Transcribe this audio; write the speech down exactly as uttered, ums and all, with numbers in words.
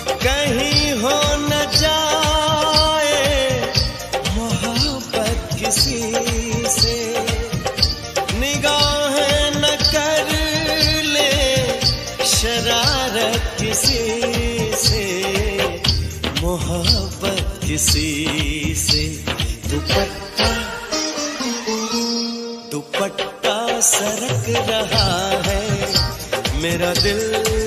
कहीं हो न जाए मोहब्बत किसी से, निगाहें न कर ले शरारत किसी से, मोहब्बत किसी से। दुपट्टा दुपट्टा सरक रहा है, मेरा दिल